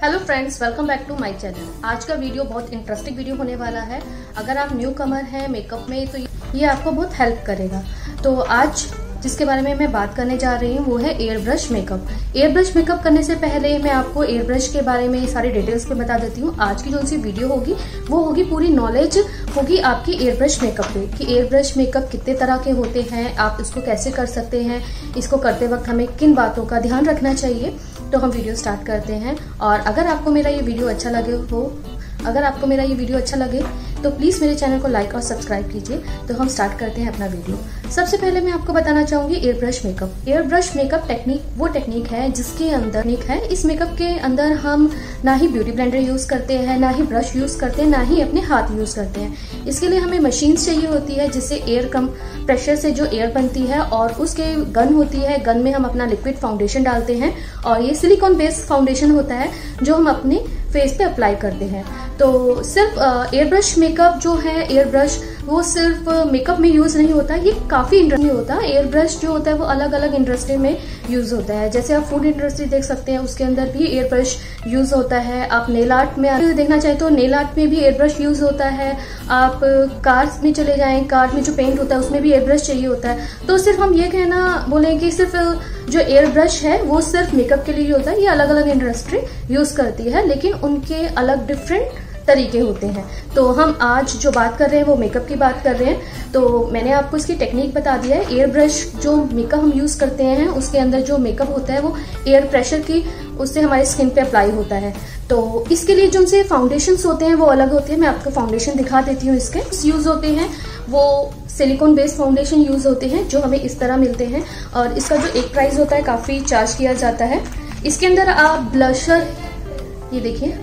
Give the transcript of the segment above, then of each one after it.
Hello friends, welcome back to my channel. आज का video बहुत इंटरेस्टिंग वीडियो होने वाला है। अगर आप न्यू कमर हैं मेकअप में तो ये आपको बहुत हेल्प करेगा। तो आज जिसके बारे में मैं बात करने जा रही हूँ वो है air brush makeup. Air brush makeup करने से पहले मैं आपको एयर ब्रश के बारे में सारी डिटेल्स पे बता देती हूँ। आज की जो सी वीडियो होगी वो होगी पूरी नॉलेज होगी आपकी एयर ब्रश मेकअप पे कि एयर ब्रश मेकअप कितने तरह के होते हैं, आप इसको कैसे कर सकते हैं, इसको करते वक्त हमें किन बातों का ध्यान रखना चाहिए। तो हम वीडियो स्टार्ट करते हैं। और अगर आपको मेरा ये वीडियो अच्छा लगे तो प्लीज़ मेरे चैनल को लाइक और सब्सक्राइब कीजिए। तो हम स्टार्ट करते हैं अपना वीडियो। सबसे पहले मैं आपको बताना चाहूँगी air brush makeup. Air brush makeup technique वो टेक्निक है जिसके अंदर इस मेकअप के अंदर हम ना ही ब्यूटी ब्लेंडर यूज़ करते हैं, ना ही ब्रश यूज़ करते हैं, ना ही अपने हाथ यूज़ करते हैं। इसके लिए हमें मशीन चाहिए होती है जिससे एयर कम प्रेशर से जो एयर बनती है और उसके गन होती है। गन में हम अपना लिक्विड फाउंडेशन डालते हैं और ये सिलिकॉन बेस्ड फाउंडेशन होता है जो हम अपने फेस पे अप्लाई करते हैं। तो सिर्फ एयर ब्रश मेकअप जो है, एयर ब्रश वो सिर्फ मेकअप में यूज नहीं होता, ये काफी इंडस्ट्री होता है। एयर ब्रश जो होता है वो अलग अलग इंडस्ट्री में यूज होता है। जैसे आप फूड इंडस्ट्री देख सकते हैं, उसके अंदर भी एयर ब्रश यूज होता है। आप नेल आर्ट में देखना चाहे तो नेल आर्ट में भी एयर ब्रश यूज होता है। आप कार्स में चले जाएं, कार में जो पेंट होता है उसमें भी एयर ब्रश चाहिए होता है। तो सिर्फ हम ये कहना बोलें कि सिर्फ जो एयर ब्रश है वो सिर्फ मेकअप के लिए होता है। ये अलग अलग इंडस्ट्री यूज करती है, लेकिन उनके अलग डिफरेंट तरीके होते हैं। तो हम आज जो बात कर रहे हैं वो मेकअप की बात कर रहे हैं। तो मैंने आपको इसकी टेक्निक बता दिया है। एयर ब्रश जो मेकअप हम यूज करते हैं उसके अंदर जो मेकअप होता है वो एयर प्रेशर की उससे हमारी स्किन पे अप्लाई होता है। तो इसके लिए जो उनसे फाउंडेशंस होते हैं वो अलग होते हैं। मैं आपको फाउंडेशन दिखा देती हूँ। इसके यूज होते हैं वो सिलिकॉन बेस्ड फाउंडेशन यूज होते हैं जो हमें इस तरह मिलते हैं और इसका जो एक प्राइस होता है काफी चार्ज किया जाता है। इसके अंदर आप ब्लशर, ये देखिए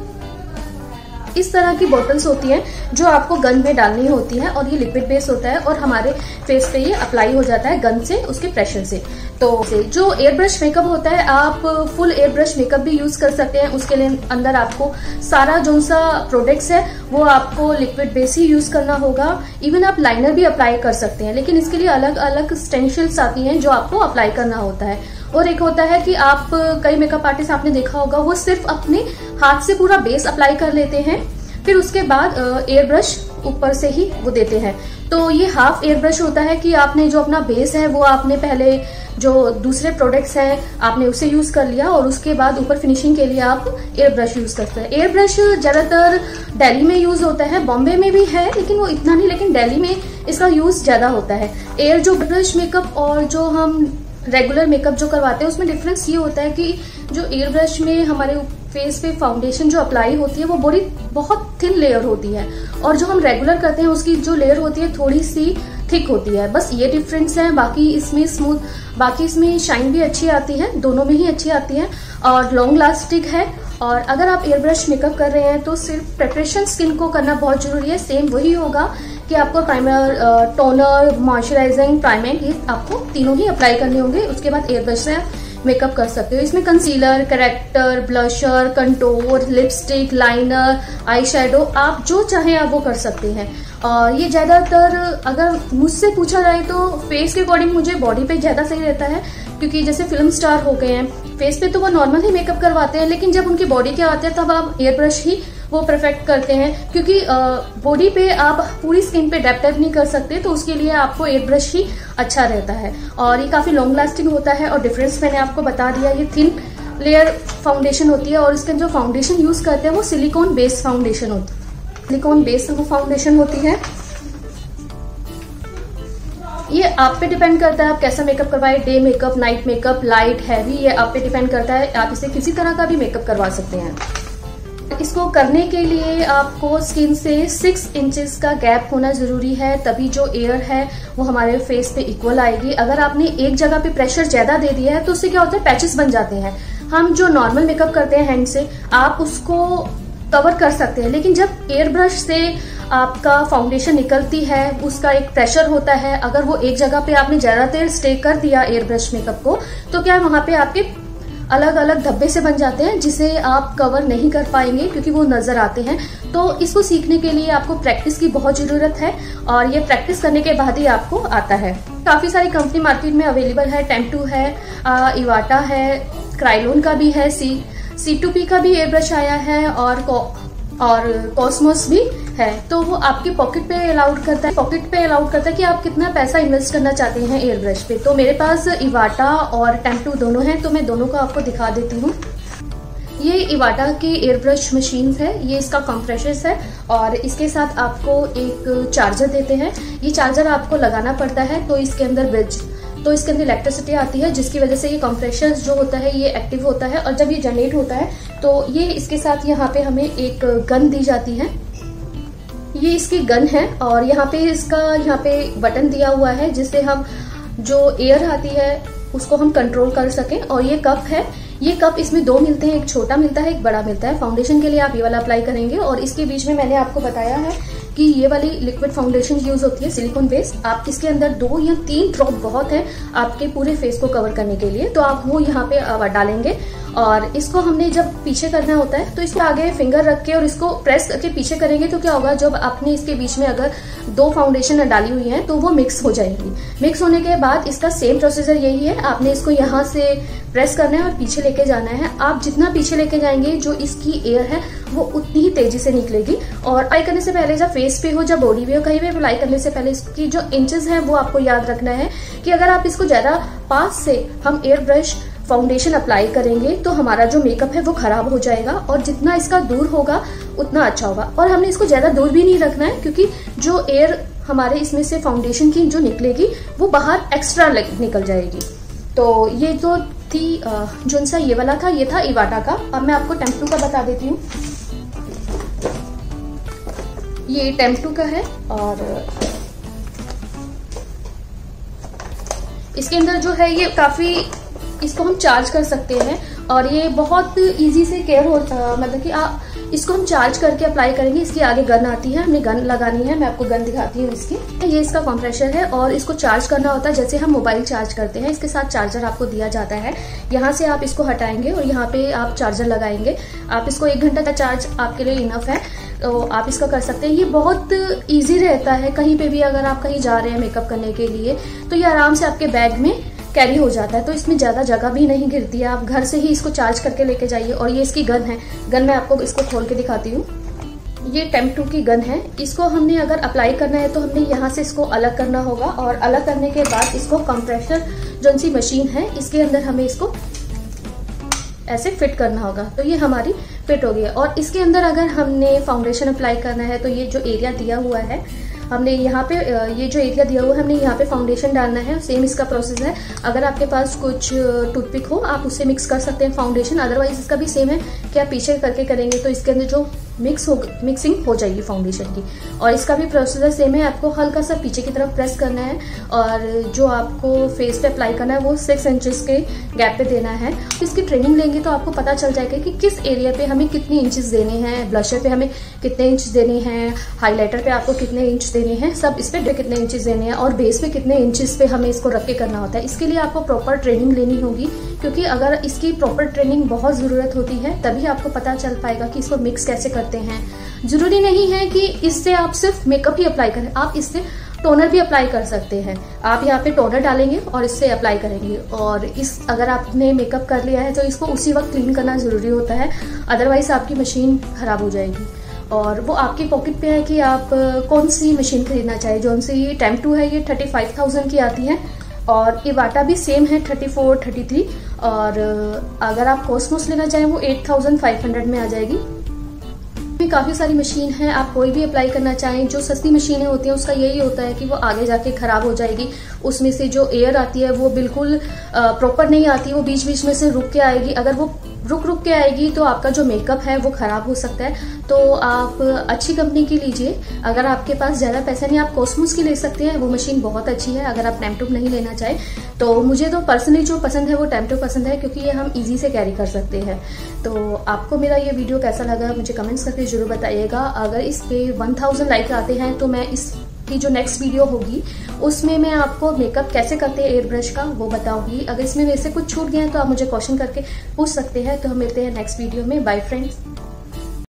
इस तरह की बॉटल्स होती हैं जो आपको गन में डालनी होती है और ये लिक्विड बेस होता है और हमारे फेस पे ये अप्लाई हो जाता है गन से, उसके प्रेशर से। तो जो एयर ब्रश मेकअप होता है आप फुल एयर ब्रश मेकअप भी यूज कर सकते हैं। उसके लिए अंदर आपको सारा जो सा प्रोडक्ट्स है वो आपको लिक्विड बेस ही यूज करना होगा। इवन आप लाइनर भी अप्लाई कर सकते हैं, लेकिन इसके लिए अलग अलग स्टेंशिल्स आती हैं जो आपको अप्लाई करना होता है। और एक होता है कि आप कई मेकअप आर्टिस्ट आपने देखा होगा वो सिर्फ अपने हाथ से पूरा बेस अप्लाई कर लेते हैं, फिर उसके बाद एयर ब्रश ऊपर से ही वो देते हैं। तो ये हाफ एयर ब्रश होता है कि आपने जो अपना बेस है वो आपने पहले जो दूसरे प्रोडक्ट्स हैं आपने उसे यूज कर लिया और उसके बाद ऊपर फिनिशिंग के लिए आप एयर ब्रश यूज करते हैं। एयर ब्रश ज्यादातर दिल्ली में यूज होता है, बॉम्बे में भी है लेकिन वो इतना नहीं, लेकिन दिल्ली में इसका यूज ज्यादा होता है। एयर जो ब्रश मेकअप और जो हम रेगुलर मेकअप जो करवाते हैं उसमें डिफरेंस ये होता है कि जो एयर ब्रश में हमारे फेस पे फाउंडेशन जो अप्लाई होती है वो बहुत थिन लेयर होती है और जो हम रेगुलर करते हैं उसकी जो लेयर होती है थोड़ी सी थिक होती है। बस ये डिफरेंस है। बाकी इसमें शाइन भी अच्छी आती है, दोनों में ही अच्छी आती है और लॉन्ग लास्टिंग है। और अगर आप एयर ब्रश मेकअप कर रहे हैं तो सिर्फ प्रिपरेशन स्किन को करना बहुत जरूरी है। सेम वही होगा कि आपको प्राइमर, टोनर, मॉइस्चराइजिंग, प्राइमर ये आपको तीनों ही अप्लाई करने होंगे। उसके बाद एयर ब्रश से मेकअप कर सकते हो। इसमें concealer, corrector, blusher, contour, lipstick, liner, eye shadow आप जो चाहें आप वो कर सकते हैं। और ये ज्यादातर अगर मुझसे पूछा जाए तो फेस के अकॉर्डिंग मुझे बॉडी पे ज्यादा सही रहता है, क्योंकि जैसे फिल्म स्टार हो गए हैं फेस पे तो वो नॉर्मल ही मेकअप करवाते हैं, लेकिन जब उनकी बॉडी के आते हैं तब आप एयर ब्रश ही वो परफेक्ट करते हैं, क्योंकि बॉडी पे आप पूरी स्किन पे डेप नहीं कर सकते, तो उसके लिए आपको एयर ब्रश ही अच्छा रहता है। और ये काफी लॉन्ग लास्टिंग होता है और डिफरेंस मैंने आपको बता दिया। ये थिन लेयर फाउंडेशन होती है और इसके जो फाउंडेशन यूज करते हैं वो सिलिकॉन बेस्ड फाउंडेशन होती है। सिलिकॉन बेस्ड वो फाउंडेशन होती है। ये आप पे डिपेंड करता है आप कैसा मेकअप करवाए, day makeup, night makeup, light, heavy, ये आप पे डिपेंड करता है। आप इसे किसी तरह का भी मेकअप करवा सकते हैं। इसको करने के लिए आपको स्किन से 6 इंचेस का गैप होना जरूरी है, तभी जो एयर है वो हमारे फेस पे इक्वल आएगी। अगर आपने एक जगह पे प्रेशर ज्यादा दे दिया है तो उससे क्या होता है, पैचेस बन जाते हैं। हम जो नॉर्मल मेकअप करते हैं हैंड से आप उसको कवर कर सकते हैं, लेकिन जब एयर ब्रश से आपका फाउंडेशन निकलती है उसका एक प्रेशर होता है। अगर वो एक जगह पे आपने ज्यादा देर स्टे कर दिया एयर ब्रश मेकअप को तो क्या वहां पे आपके अलग अलग धब्बे से बन जाते हैं जिसे आप कवर नहीं कर पाएंगे क्योंकि वो नजर आते हैं। तो इसको सीखने के लिए आपको प्रैक्टिस की बहुत जरूरत है और ये प्रैक्टिस करने के बाद ही आपको आता है। काफी सारी कंपनी मार्केट में अवेलेबल है, टेम्पटू है, इवाटा है, क्राइलोन का भी है, C2P का भी एयर ब्रश आया है और कॉस्मोस भी है। तो वो आपके पॉकेट पे अलाउड करता है कि आप कितना पैसा इन्वेस्ट करना चाहते हैं एयर ब्रश पे। तो मेरे पास इवाटा और टेम्प2 दोनों हैं, तो मैं दोनों को आपको दिखा देती हूँ। ये इवाटा की एयर ब्रश मशीन है, ये इसका कंप्रेशर्स है और इसके साथ आपको एक चार्जर देते हैं। ये चार्जर आपको लगाना पड़ता है, तो इसके अंदर इलेक्ट्रिसिटी आती है, जिसकी वजह से ये कंप्रेशर जो होता है ये एक्टिव होता है। और जब ये जनरेट होता है तो ये इसके साथ यहाँ पे हमें एक गन दी जाती है। ये इसकी गन है और यहाँ पे बटन दिया हुआ है, जिससे हम जो एयर आती है उसको हम कंट्रोल कर सकें। और ये कप है, ये कप इसमें दो मिलते हैं, एक छोटा मिलता है, एक बड़ा मिलता है। फाउंडेशन के लिए आप ये वाला अप्लाई करेंगे और इसके बीच में मैंने आपको बताया है कि ये वाली लिक्विड फाउंडेशन यूज होती है, सिलिकॉन बेस्ड। आप इसके अंदर 2 या 3 ड्रॉप बहुत है आपके पूरे फेस को कवर करने के लिए, तो आप वो यहाँ पे डालेंगे। और इसको हमने जब पीछे करना होता है तो इसको आगे फिंगर रख के और इसको प्रेस करके पीछे करेंगे, तो क्या होगा, जब आपने इसके बीच में अगर 2 फाउंडेशन डाली हुई है तो वो मिक्स हो जाएंगी। मिक्स होने के बाद इसका सेम प्रोसीजर यही है, आपने इसको यहाँ से प्रेस करना है और पीछे लेके जाना है। आप जितना पीछे लेके जाएंगे जो इसकी एयर है वो उतनी ही तेजी से निकलेगी। और अप्लाई करने से पहले, जब फेस पे हो, जब बॉडी पे हो, कहीं भी अप्लाई करने से पहले इसकी जो इंचेस हैं वो आपको याद रखना है कि अगर आप इसको ज्यादा पास से हम एयर ब्रश फाउंडेशन अप्लाई करेंगे तो हमारा जो मेकअप है वो खराब हो जाएगा, और जितना इसका दूर होगा उतना अच्छा होगा। और हमने इसको ज्यादा दूर भी नहीं रखना है, क्योंकि जो एयर हमारे इसमें से फाउंडेशन की जो निकलेगी वो बाहर एक्स्ट्रा निकल जाएगी। तो ये जो थी जो सा ये वाला था, ये था इवाटा का। अब मैं आपको टेम्प2 का बता देती हूँ। ये टेम्प2 का है और इसके अंदर जो है ये काफी, इसको हम चार्ज कर सकते हैं और ये बहुत इजी से केयर होता, मतलब कि आप इसको हम चार्ज करके अप्लाई करेंगे। इसकी आगे गन आती है, हमने गन लगानी है, मैं आपको गन दिखाती हूँ इसकी। ये इसका कंप्रेशर है और इसको चार्ज करना होता है जैसे हम मोबाइल चार्ज करते हैं। इसके साथ चार्जर आपको दिया जाता है। यहाँ से आप इसको हटाएंगे और यहाँ पे आप चार्जर लगाएंगे। आप इसको 1 घंटा का चार्ज आपके लिए इनफ है, तो आप इसका कर सकते हैं। ये बहुत ईजी रहता है, कहीं पे भी अगर आप कहीं जा रहे हैं मेकअप करने के लिए तो ये आराम से आपके बैग में कैरी हो जाता है, तो इसमें ज्यादा जगह भी नहीं गिरती है। आप घर से ही इसको चार्ज करके लेके जाइए। और ये इसकी गन है, गन मैं आपको इसको खोल के दिखाती हूँ। ये टेम्प2 की गन है। इसको हमने अगर अप्लाई करना है तो हमने यहाँ से इसको अलग करना होगा और अलग करने के बाद इसको कंप्रेशर जो सी मशीन है इसके अंदर हमें इसको ऐसे फिट करना होगा। तो ये हमारी फिट हो गई है। और इसके अंदर अगर हमने फाउंडेशन अप्लाई करना है तो ये जो एरिया दिया हुआ है, हमने यहाँ पे ये जो एरिया दिया हुआ है हमने यहाँ पे फाउंडेशन डालना है। सेम इसका प्रोसेस है। अगर आपके पास कुछ टूथपिक हो आप उससे मिक्स कर सकते हैं फाउंडेशन, अदरवाइज इसका भी सेम है कि आप पीछे करके करेंगे तो इसके अंदर जो मिक्सिंग हो जाएगी फाउंडेशन की। और इसका भी प्रोसीजर सेम है, आपको हल्का सा पीछे की तरफ प्रेस करना है और जो आपको फेस पे अप्लाई करना है वो 6 इंचेस के गैप पे देना है। इसकी ट्रेनिंग लेंगे तो आपको पता चल जाएगा कि किस एरिया पे हमें कितनी इंचेस देने हैं, ब्लशर पे हमें कितने इंच देने हैं, हाईलाइटर पे आपको कितने इंच देने हैं, सब इस पे कितने इंचेस देने हैं और बेस पे कितने इंचेस पे हमें इसको रख के करना होता है। इसके लिए आपको प्रॉपर ट्रेनिंग लेनी होगी, क्योंकि अगर इसकी प्रॉपर ट्रेनिंग बहुत ज़रूरत होती है तभी आपको पता चल पाएगा कि इसको मिक्स कैसे करते हैं। जरूरी नहीं है कि इससे आप सिर्फ मेकअप ही अप्लाई करें, आप इससे टोनर भी अप्लाई कर सकते हैं। आप यहाँ पे टोनर डालेंगे और इससे अप्लाई करेंगे। और इस अगर आपने मेकअप कर लिया है तो इसको उसी वक्त क्लीन करना ज़रूरी होता है, अदरवाइज आपकी मशीन ख़राब हो जाएगी। और वो आपकी पॉकेट पे है कि आप कौन सी मशीन खरीदना चाहिए। जो सी टेम्प2 है ये 35,000 की आती है और इवाटा भी सेम है 34-33। और अगर आप कॉस्मोस लेना चाहें वो 8,500 में आ जाएगी। काफ़ी सारी मशीन है, आप कोई भी अप्लाई करना चाहें। जो सस्ती मशीनें होती हैं उसका यही होता है कि वो आगे जाके ख़राब हो जाएगी, उसमें से जो एयर आती है वो बिल्कुल प्रॉपर नहीं आती, वो बीच बीच में से रुक के आएगी। अगर वो रुक के आएगी तो आपका जो मेकअप है वो ख़राब हो सकता है। तो आप अच्छी कंपनी की लीजिए। अगर आपके पास ज़्यादा पैसा नहीं, आप कॉस्मोस की ले सकते हैं, वो मशीन बहुत अच्छी है। अगर आप टेम्प2 नहीं लेना चाहें तो मुझे तो पर्सनली जो पसंद है वो टेम्प2 पसंद है, क्योंकि ये हम इजी से कैरी कर सकते हैं। तो आपको मेरा ये वीडियो कैसा लगा मुझे कमेंट्स करके जरूर बताइएगा। अगर इस पे 1000 लाइक आते हैं तो मैं इसकी जो नेक्स्ट वीडियो होगी उसमें मैं आपको मेकअप कैसे करते हैं एयर ब्रश का वो बताऊंगी। अगर इसमें मेरे से कुछ छूट गया है तो आप मुझे क्वेश्चन करके पूछ सकते हैं। तो हम मिलते हैं नेक्स्ट वीडियो में। Bye friends.